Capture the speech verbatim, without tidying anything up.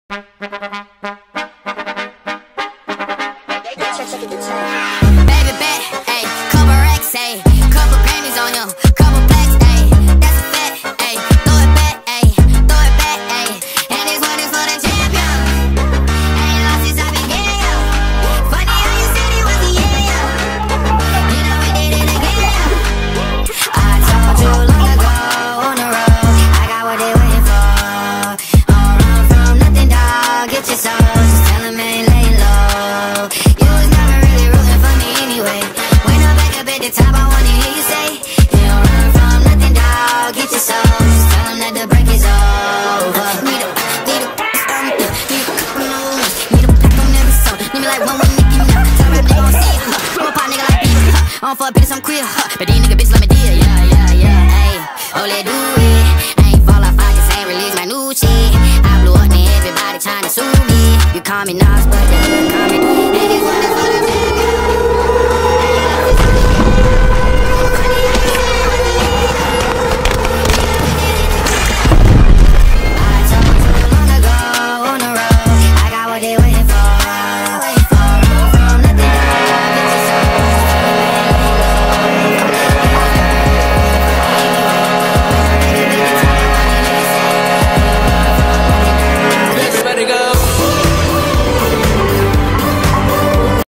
Baby bet, ayy, couple racks, ayy, couple Grammys on you, couple plaques, ayy, that's a fact, ayy, throw it back, ayy, throw it back, ayy, and this one is for the champion. Ain't lost since I began, yo. Funny how you said it was a yeah, yo. You know we did it again, yo. I told you long ago on the road, I got what they waiting for. Don't run from nothing, dog, get your soul, just tell them ain't laying low. You was never really rooting for me anyway. When I'm back up at the top, I wanna hear you say, you don't run from nothing, dog, get your soul, just tell them that the break is over. Need a, need a, um, need a couple new ones, need a pack on every song, need me like one with Nicki now. Tell rap nigga gon' see ya, huh. I'm a pop nigga like Bieber, huh. I don't fuck bitches, I'm queer, huh. But these nigga bitches let me deal, yeah, yeah, yeah, ayy. Oh, let's do it. I ain't fall off, I just ain't release my new shit. I blew up and everybody tryna sue me. You call me Nas, but they